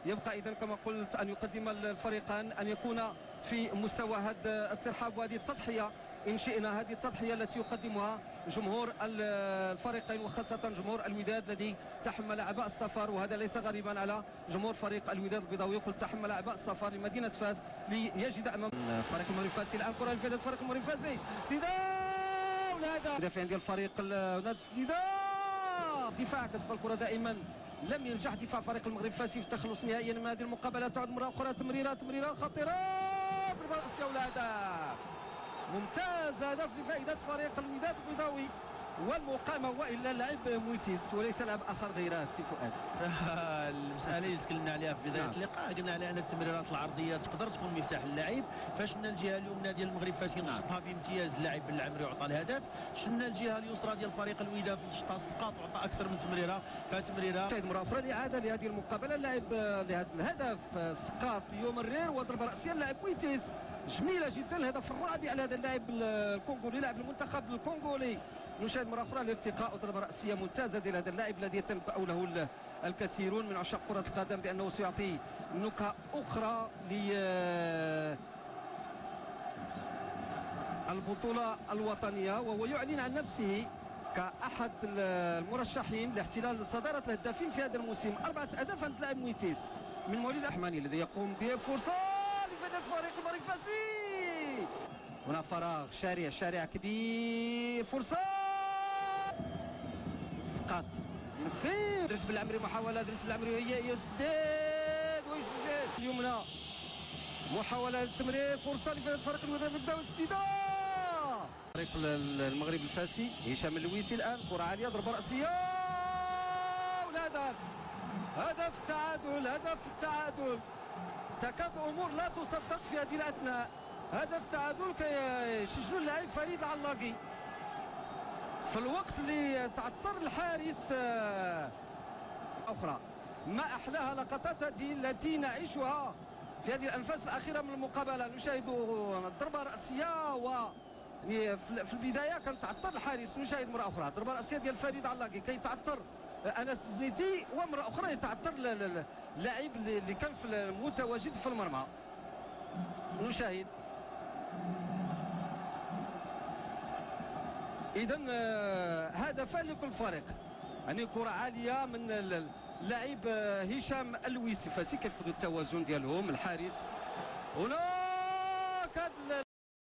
يبقى إذا كما قلت أن يقدم الفريقان أن يكون في مستوى هذا الترحاب وهذه التضحية إن شئنا، هذه التضحية التي يقدمها جمهور الفريقين وخاصة جمهور الوداد الذي تحمل أعباء السفر، وهذا ليس غريبا على جمهور فريق الوداد البيضاوي. قلت تحمل أعباء السفر لمدينة فاس ليجد أمام فريق المغرب الفاسي. الآن كرة لفائدة فريق المغرب الفاسي، سيداو هذا مدافع عند الفريق نادي سيداو. دفاع كتبقى الكرة دائما لم ينجح دفاع فريق المغرب الفاسي في التخلص نهائيا من هذه المقابلة. تعود مرة أخرى تمريرة خطيرة، ضربة رأسية والهدف ممتاز، هدف لفائدة فريق الوداد البيضاوي والمقامة، والا لاعب مويتيس وليس لاعب اخر غير سي فؤاد. المساله اللي تكلمنا عليها في بدايه اللقاء، قلنا على ان التمريرات العرضيه تقدر تكون مفتاح اللاعب، فشنا الجهه اليمنى ديال المغرب فاش نشطها بامتياز اللاعب العمري وعطى الهدف، شنا الجهه اليسرى ديال فريق الوداد نشطها السقاط وعطى اكثر من تمريره، فتمريره مره اخرى الاعاده لهذه المقابله، اللاعب لهذا الهدف سقاط يمرر وضربه راسيه اللاعب مويتيس جميله جدا. الهدف الرابع لهذا اللاعب الكونغولي لاعب المنتخب الكونغولي. نشاهد مره اخرى الارتقاء وضربه راسيه ممتازه ديال هذا اللاعب الذي يتنبأ له الكثيرون من عشاق كره القدم بانه سيعطي نكهه اخرى للبطوله الوطنيه، وهو يعلن عن نفسه كأحد المرشحين لاحتلال صداره الهدافين في هذا الموسم. 4 أهداف عند اللاعب مويتيس من مواليد الأحماني الذي يقوم بفرصه لفائدة فريق المغرب الفاسي. هنا فراغ، شارع كبير، فرصة سقط من فين درس بالعمري، محاولة درس بالعمري هي يسدد ويسجل اليمنى، محاولة للتمرير، فرصة لفائدة فريق الوداد البيضاوي، السداد فريق المغرب الفاسي. هشام اللويسي الآن كرة عالية، ضربة رأسية والهدف، هدف التعادل. تكاد الامور لا تصدق في هذه الاثناء، هدف تعادل كيسجلوا اللاعب فريد العلاقي في الوقت اللي تعثر الحارس. اخرى ما احلاها لقطات هذه التي نعيشها في هذه الانفاس الاخيره من المقابله. نشاهد ضربه راسيه في البدايه كان تعثر الحارس. نشاهد مره اخرى ضربه راسيه ديال فريد العلاقي كيتعثر انس زنيتي، ومره اخرى يتعثر اللاعب اللي كان متواجد في المرمى. نشاهد اذا هدفان لكل فريق، يعني كره عاليه من اللاعب هشام اللويسي فاسي كيفقدوا التوازن ديالهم الحارس. هناك